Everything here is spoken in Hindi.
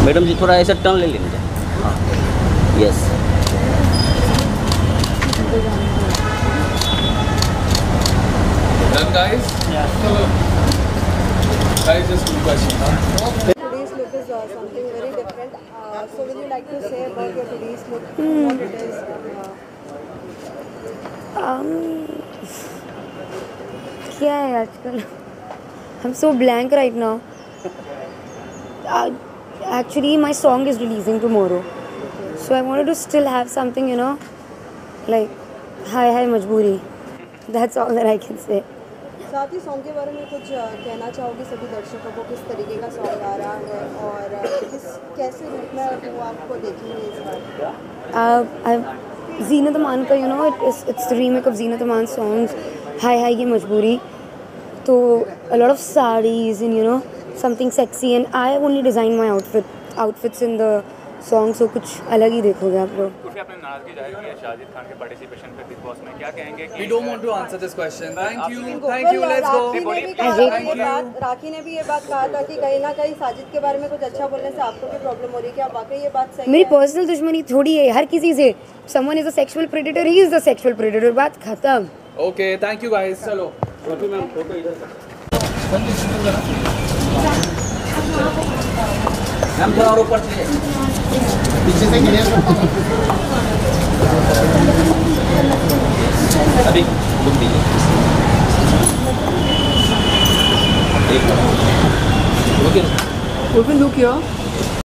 मैडम जी थोड़ा ऐसा टर्न ले लीजिए। हाँ yes. Done, guys? Yeah. Guys, just two questions. Today's look is something very different. So will you like to say about your today's look, what it is? क्या है आजकल? I'm so blank right now. Actually, my song is releasing tomorrow, so I wanted to still have something, you know, like hi hi majboori. That's all that I can say. साथ ही सॉन्ग के बारे में कुछ कहना चाहोगे सभी दर्शकों को, किस तरीके का सॉन्ग आ रहा है और कैसे रूप में वो आपको देखेंगे इस बार? Zeenat Aman का, you know, it's the remake of Zeenat Aman's songs Hi Hi Ye Majboori. So a lot of sarees and, you know, something sexy, and I only design my outfits in the song, so कुछ अलग ही देखोगे आप लोग। कुछ आपने नाराजगी जाहिर की है शाहिद खान के पार्टिसिपेशन पे बिग बॉस में, क्या कहेंगे कि We don't want to answer this question. Thank you. Well, Thank you. Let's rakhi go. ने भी कहा राखी ने भी ये बात कहा था कि कहीं ना कहीं साजिद के बारे में कुछ अच्छा बोलने से आपको भी प्रॉब्लम हो रही है, क्या वाकई ये बात सही मेरी है? पर्सनल दुश्मनी थोड़ी है हर किसी से। Someone is a sexual predator, he is the sexual predator, बात खत्म। Okay. Thank you, guys. चलो। रफी मैम फोटो इधर मैम थोड़ा और ऊपर से पीछे से गिरे अभी लुक दीजिए एक ओके Open look here.